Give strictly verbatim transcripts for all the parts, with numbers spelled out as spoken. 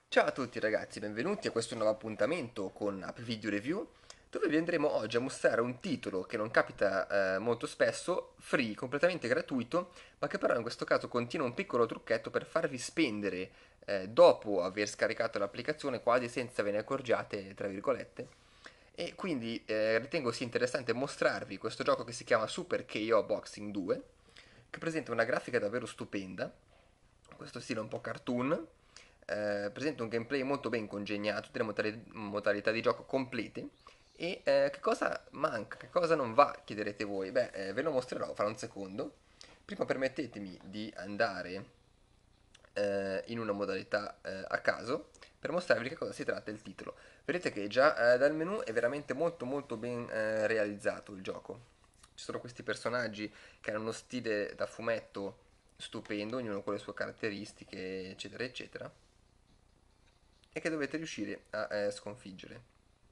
Ciao a tutti ragazzi, benvenuti a questo nuovo appuntamento con App Video Review, dove vi andremo oggi a mostrare un titolo che non capita eh, molto spesso, free, completamente gratuito, ma che però in questo caso contiene un piccolo trucchetto per farvi spendere eh, dopo aver scaricato l'applicazione quasi senza ve ne accorgiate, tra virgolette. E quindi eh, ritengo sia interessante mostrarvi questo gioco che si chiama Super K O Boxing due, che presenta una grafica davvero stupenda, questo stile un po' cartoon, eh, presenta un gameplay molto ben congegnato, delle modali- modalità di gioco complete. E eh, che cosa manca, che cosa non va, chiederete voi? Beh, eh, ve lo mostrerò fra un secondo. Prima permettetemi di andare eh, in una modalità eh, a caso per mostrarvi di che cosa si tratta il titolo. Vedete che già eh, dal menu è veramente molto molto ben eh, realizzato il gioco. Ci sono questi personaggi che hanno uno stile da fumetto stupendo, ognuno con le sue caratteristiche, eccetera, eccetera, e che dovete riuscire a eh, sconfiggere.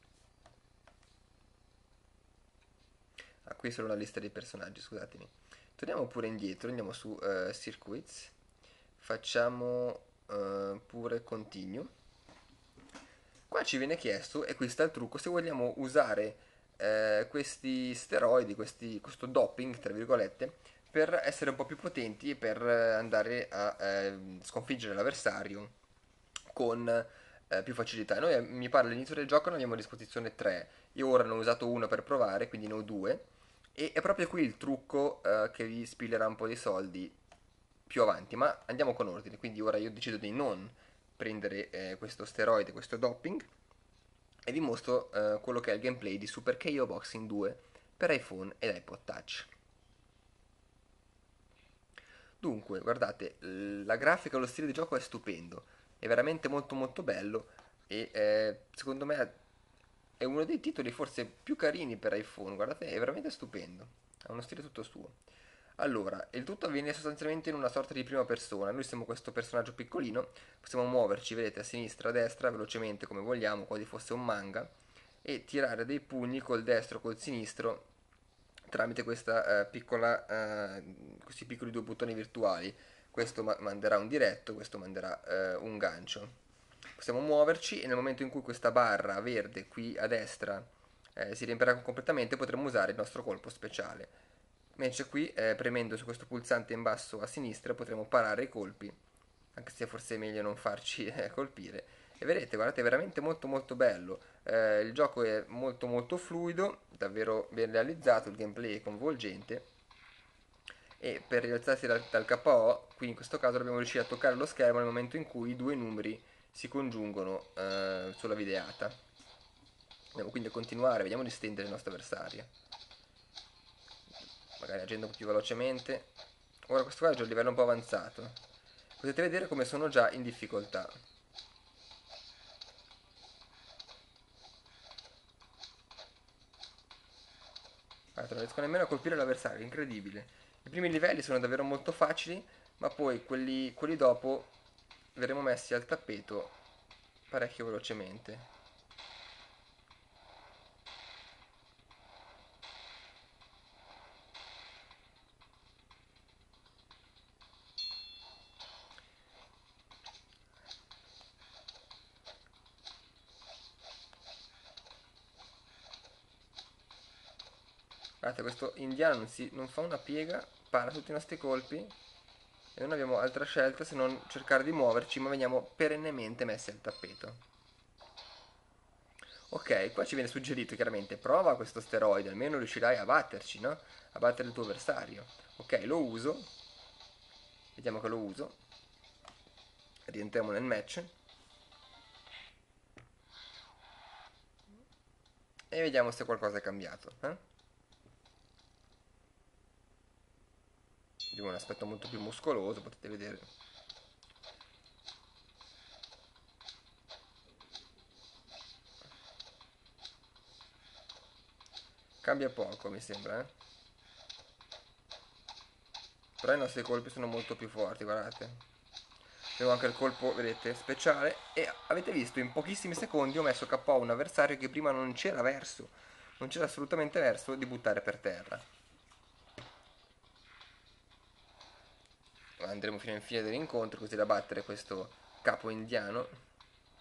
Ah, qui è solo la lista dei personaggi, scusatemi. Torniamo pure indietro, andiamo su eh, Circuits, facciamo eh, pure Continue. Qua ci viene chiesto, e qui sta il trucco, se vogliamo usare eh, questi steroidi, questi, questo doping, tra virgolette, per essere un po' più potenti e per eh, andare a eh, sconfiggere l'avversario con eh, più facilità. Noi, eh, mi pare, all'inizio del gioco ne abbiamo a disposizione tre, io ora ne ho usato uno per provare, quindi ne ho due, e è proprio qui il trucco eh, che vi spilerà un po' di soldi più avanti, ma andiamo con ordine, quindi ora io decido di non prendere eh, questo steroide, questo doping, e vi mostro eh, quello che è il gameplay di Super K O Boxing due per iPhone ed iPod Touch. Dunque, guardate, la grafica e lo stile di gioco è stupendo, è veramente molto molto bello e eh, secondo me è uno dei titoli forse più carini per iPhone, guardate, è veramente stupendo, ha uno stile tutto suo. Allora, il tutto avviene sostanzialmente in una sorta di prima persona, noi siamo questo personaggio piccolino, possiamo muoverci, vedete, a sinistra, a destra, velocemente come vogliamo, quasi fosse un manga, e tirare dei pugni col destro, col sinistro, tramite questa, eh, piccola, eh, questi piccoli due bottoni virtuali. Questo ma- manderà un diretto, questo manderà eh, un gancio. Possiamo muoverci e nel momento in cui questa barra verde qui a destra eh, si riempirà completamente potremo usare il nostro colpo speciale. Invece qui, eh, premendo su questo pulsante in basso a sinistra, potremo parare i colpi, anche se forse è meglio non farci eh, colpire. E vedete, guardate, è veramente molto molto bello. Eh, il gioco è molto molto fluido, davvero ben realizzato, il gameplay è coinvolgente. E per rialzarsi dal, dal K O, qui in questo caso dobbiamo riuscire a toccare lo schermo nel momento in cui i due numeri si congiungono eh, sulla videata. Andiamo quindi a continuare, vediamo di stendere il nostro avversario, magari agendo un po' più velocemente. Ora questo qua è già un livello un po' avanzato. Potete vedere come sono già in difficoltà. Guarda, non riesco nemmeno a colpire l'avversario, incredibile. I primi livelli sono davvero molto facili, ma poi quelli, quelli dopo verremo messi al tappeto parecchio velocemente. Guardate, questo indiano non, si, non fa una piega, para tutti i nostri colpi e non abbiamo altra scelta se non cercare di muoverci, ma veniamo perennemente messi al tappeto. Ok, qua ci viene suggerito chiaramente, prova questo steroide, almeno riuscirai a batterci, no? A battere il tuo avversario. Ok, lo uso, vediamo che lo uso, rientriamo nel match e vediamo se qualcosa è cambiato. Eh? Abbiamo un aspetto molto più muscoloso, potete vedere. Cambia poco, mi sembra, eh? Però i nostri colpi sono molto più forti, guardate. Abbiamo anche il colpo, vedete, speciale. E avete visto, in pochissimi secondi ho messo K O un avversario che prima non c'era verso, non c'era assolutamente verso di buttare per terra. Andremo fino in fine dell'incontro così da battere questo capo indiano.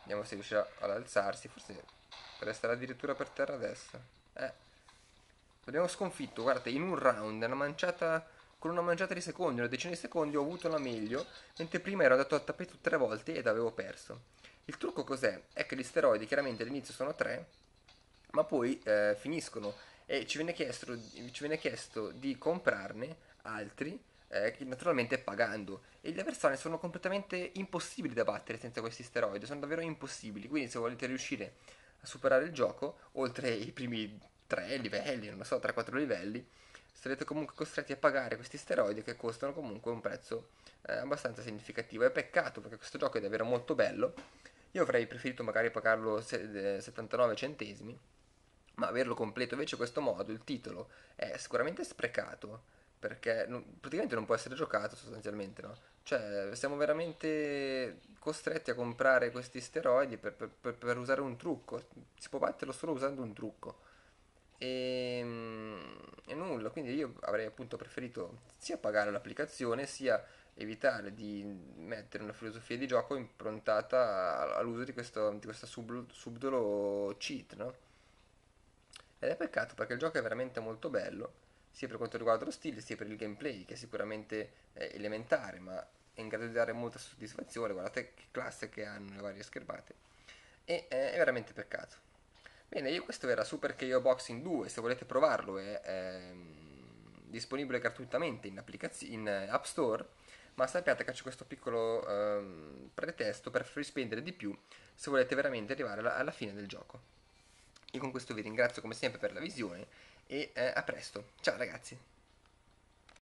Vediamo se riuscirà ad alzarsi. Forse resterà addirittura per terra adesso. Eh, l'abbiamo sconfitto, guardate, in un round, una manciata, con una manciata di secondi, una decina di secondi ho avuto la meglio, mentre prima ero andato a tappeto tre volte ed avevo perso. Il trucco cos'è? È che gli steroidi chiaramente all'inizio sono tre, ma poi eh, finiscono e ci viene chiesto, ci viene chiesto di comprarne altri, eh, naturalmente pagando. E gli avversari sono completamente impossibili da battere senza questi steroidi, sono davvero impossibili. Quindi se volete riuscire a superare il gioco, oltre i primi tre livelli, non lo so, tre quattro livelli, sarete comunque costretti a pagare questi steroidi che costano comunque un prezzo eh, abbastanza significativo. È peccato perché questo gioco è davvero molto bello. Io avrei preferito magari pagarlo se- eh, settantanove centesimi, ma averlo completo invece questo modo, il titolo, è sicuramente sprecato, perché non- praticamente non può essere giocato sostanzialmente, no? Cioè, siamo veramente costretti a comprare questi steroidi per, per- per- per usare un trucco. Si può batterlo solo usando un trucco. E, e nulla, quindi io avrei appunto preferito sia pagare l'applicazione, sia evitare di mettere una filosofia di gioco improntata a- all'uso di questo, di questo sub- subdolo cheat, no? Ed è peccato perché il gioco è veramente molto bello, sia per quanto riguarda lo stile, sia per il gameplay, che è sicuramente eh, elementare, ma è in grado di dare molta soddisfazione. Guardate che classe che hanno le varie schermate. E eh, è veramente peccato. Bene, io questo era Super K O Boxing due, se volete provarlo è ehm, disponibile gratuitamente in, applicaz- in eh, App Store, ma sappiate che c'è questo piccolo ehm, pretesto per farvi spendere di più se volete veramente arrivare alla, alla fine del gioco. Io con questo vi ringrazio come sempre per la visione e eh, a presto. Ciao ragazzi!